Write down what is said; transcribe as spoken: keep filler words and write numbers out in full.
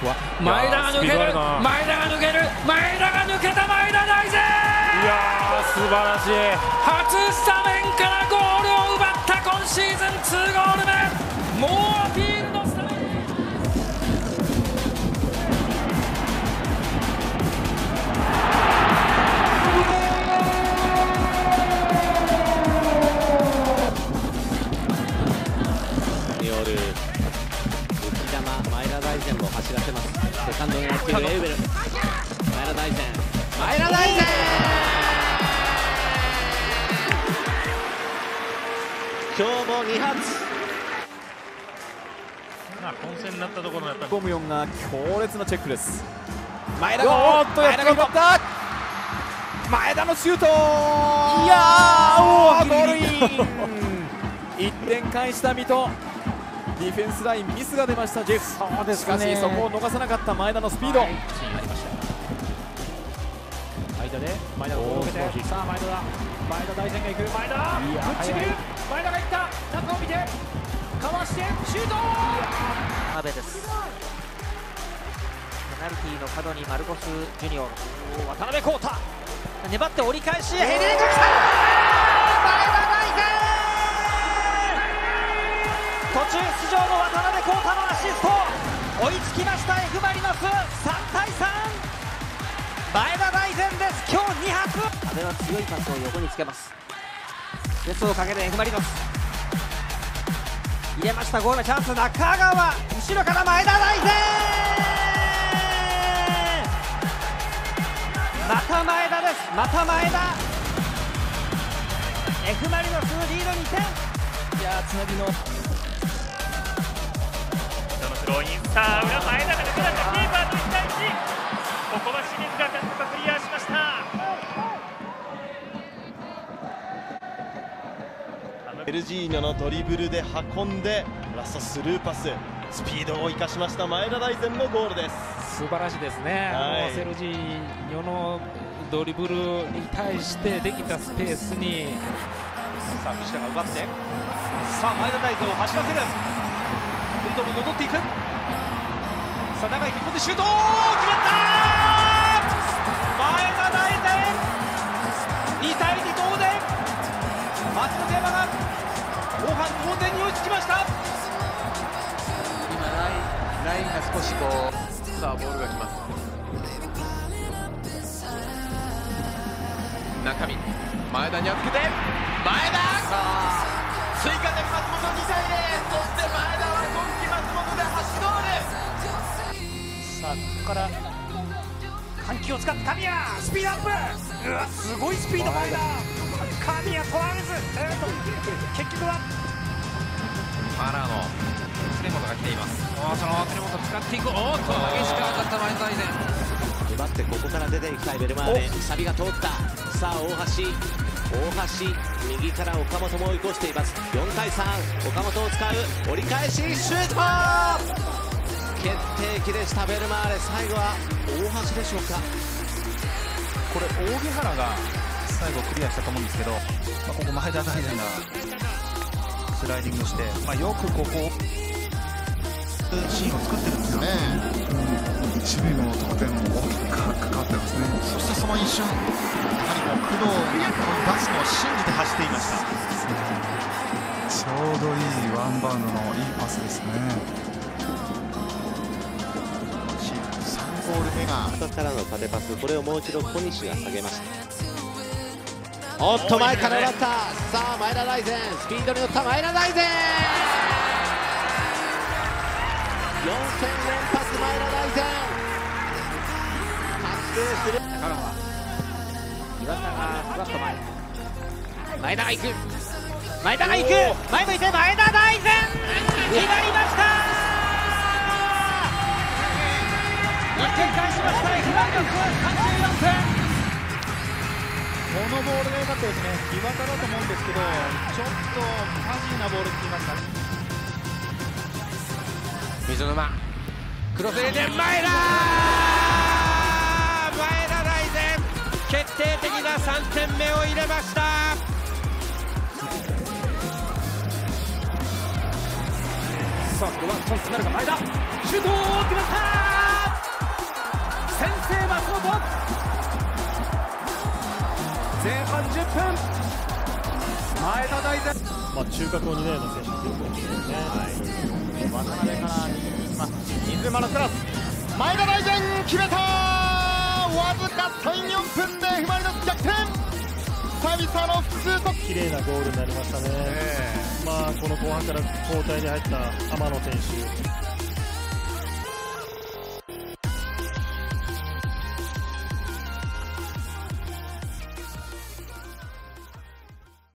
こは前田が抜ける、前田が抜ける、前田が抜けた、前田大然。 いやー素晴らしい。 初スタメンからゴールを奪った今シーズンツーゴール目。もうアピールのスタメン。 による浮き球、前田大然も走らせます。セカンドにやっているエウベル、前田大然、前田大然、今日もに発。 混戦になったところのやっぱりゴムヨンが強烈なチェックです。前田がおっとやって奪った。前田のシュート、いやーおーゴールイン。いってん返した水戸。ディフェンスラインミスが出ましたジェフ。そうですね、しかしそこを逃さなかった前田のスピード、はい、ありました。間で前田がボールを受けて、さあ前田だ、前田大然がいく、前田ぶっちぎる、前田がいった、中を見てかわしてシュート。 阿部です。ペナルティーの角にマルコス・ジュニオル、 渡辺康太粘って折り返し、ヘディングきた、前田大然、途中出場の渡辺康太のアシスト、追いつきました F ・マリノス、さんたいさん、前田大然です、今日に発。阿部は強いパスを横につけます。レスをかける F ・マリノス、入れました、ゴールのチャンス、中川、後ろから前田大然、また前田です、また前田、 F ・マリノスリードにてん。 いやーつなぎのスローイン、さあ裏、前田が抜け出した、キーパーといち対いち、ここは清水がなんとかクリアしました。 エルジーニョのドリブルで運んでラストスルーパス、スピードを生かしました前田大然のゴールです。 素晴らしいですね、はい、あのセルジーニョのドリブルに対してできたスペースに、 さあ藤田が奪って、さあ前田大然を走らせる、フリートも戻っていく、さあ長い切り込んでシュート、決まった前田大然、にたいに同点、松本山が後半同点に追いつきました。 今ライン、ラインが少しこう、さあボールが来ます。中身、前田に預けて、前田、さあ追加点、松本にたいゼロ、そして前田は今季松本で初ゴール。 さあここから緩急を使って神谷、スピードアップ、うわすごいスピード、前田、神谷取られず、えー、と結局はファラーの常本が来ています。 おその常本使っていく、おっと激しく当たった前田大然、 粘ってここから出ていきたいベルマーレ、サビが通った、さあ大橋、大橋右から岡本も追い越しています。よんたいさん、岡本を使う、折り返しシュート、決定機でしたベルマーレ、最後は大橋でしょうか。 これ扇原が最後クリアしたと思うんですけど、まあ、ここ前田大然がスライディングして、まあ、よくここシーンを作ってるんですよね。 守備の得点も大きく関わってますね。 そしてその一瞬、やはりもう工藤出すのを信じて走っていました。 ちょうどいいワンバウンドのいいパスですね。 さんゴール目が後からの縦パス、これをもう一度小西が下げました。おっと前から奪った、さあ前田大然、スピードに乗った前田大然、よんせん連発前田大然、達成する。 中川、岩田がふわっと前、前田が行く、前田が行く、前向いて前田大然、決まりました、いってん返しました、F マリノスさんじゅうよんてん。 このボールが良かったですね、岩田だと思うんですけど、ちょっとファジーなボールって言いますかね。 水沼、クロス入れて、前田、前田大然、決定的なさんてんめを入れました。 さあこれはチャンスになるか、前田シュート決まった。 ト前半じゅっぷん前田大然、 まあ、中核を担うような選手の記録を持っていますね、 はい、渡辺から右に行きます。水沼のクラス前田大然決めたー。わずかさん、よんぷんで F・マリノス逆転。久々の複数得、綺麗なゴールになりましたね、えーまあ、この後半から交代に入った天野選手